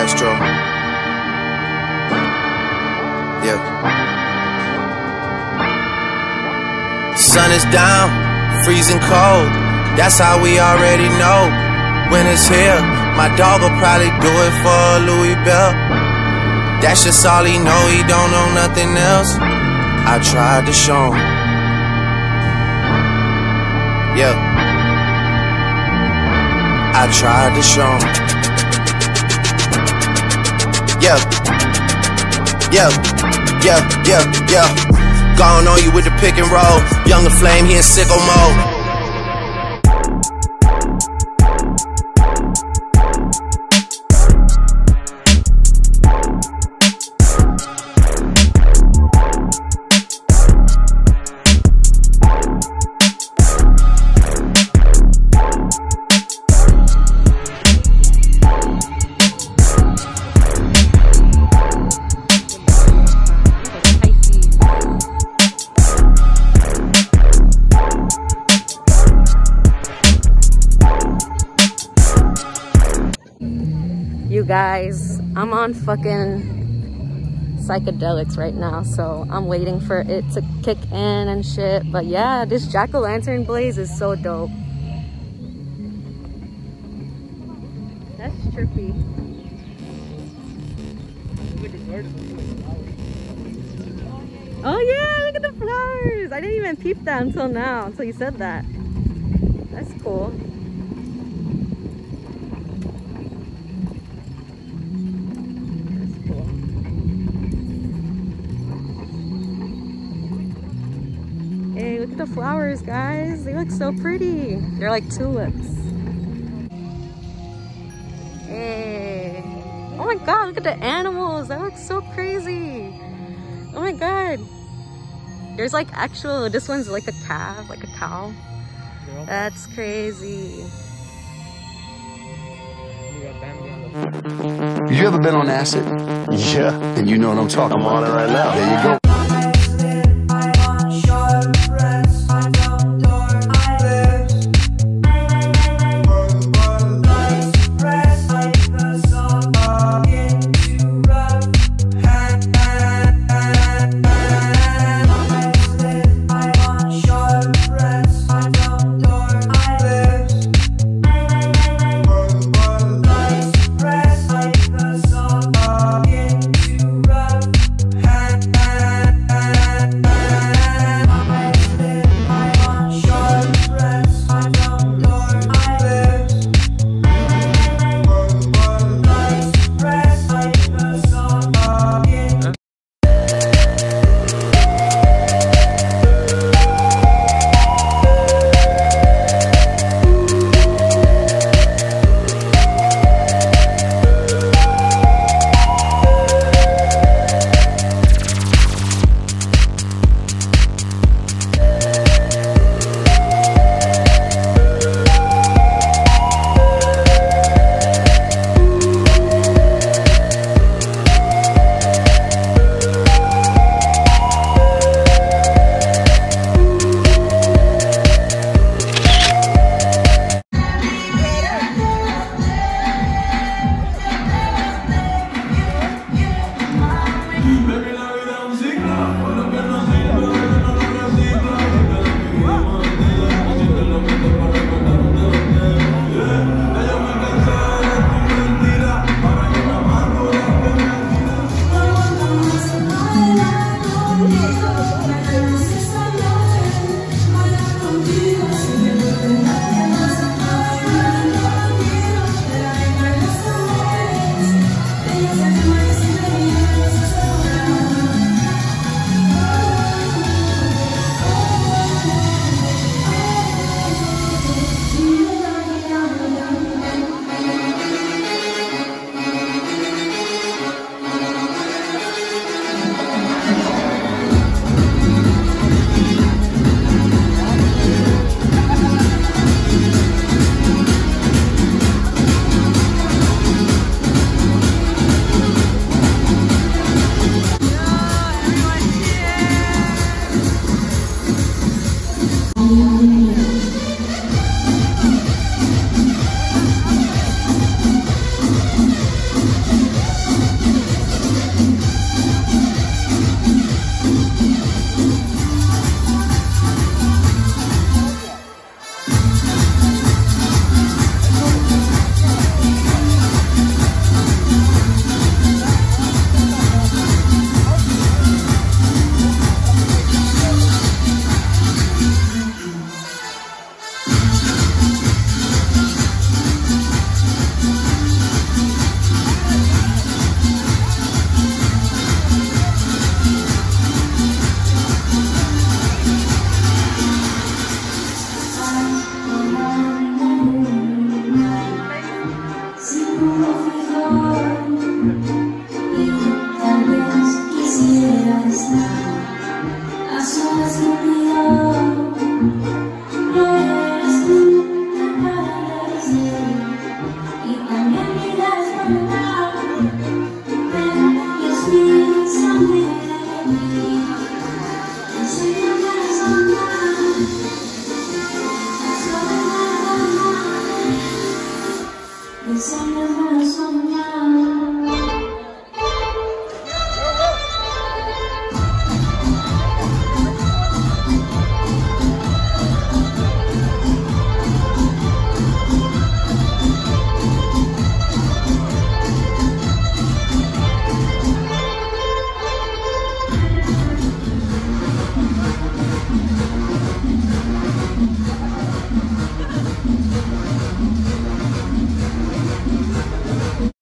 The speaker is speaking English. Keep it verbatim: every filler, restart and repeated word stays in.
Astro. Yeah. Sun is down, freezing cold. That's how we already know. Winter's here. My dog will probably do it for a Louis belt. That's just all he know. He don't know nothing else. I tried to show him. Yeah. I tried to show him. Yeah. Yeah. Yeah. Yeah. Yeah. Gone on you with the pick and roll. Younger Flame, he in sicko mode. You guys, I'm on fucking psychedelics right now, so I'm waiting for it to kick in and shit. But yeah, this jack-o'-lantern blaze is so dope. That's trippy. Oh yeah, look at the flowers. I didn't even peep that until now, until you said that. That's cool. Hey, look at the flowers, guys. They look so pretty. They're like tulips. Hey. Oh my god, look at the animals. That looks so crazy. Oh my god. There's like actual, this one's like a calf, like a cow. That's crazy. You ever been on acid? Yeah. And you know what I'm talking I'm about. on it right now. There you go.